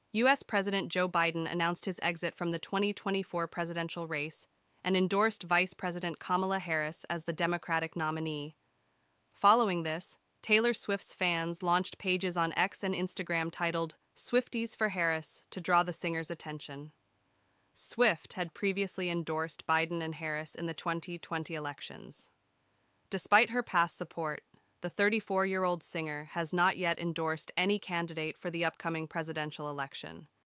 U.S. President Joe Biden announced his exit from the 2024 presidential race and endorsed Vice President Kamala Harris as the Democratic nominee. Following this, Taylor Swift's fans launched pages on X and Instagram titled "Swifties for Harris" to draw the singer's attention. Swift had previously endorsed Biden and Harris in the 2020 elections. Despite her past support, the 34-year-old singer has not yet endorsed any candidate for the upcoming presidential election.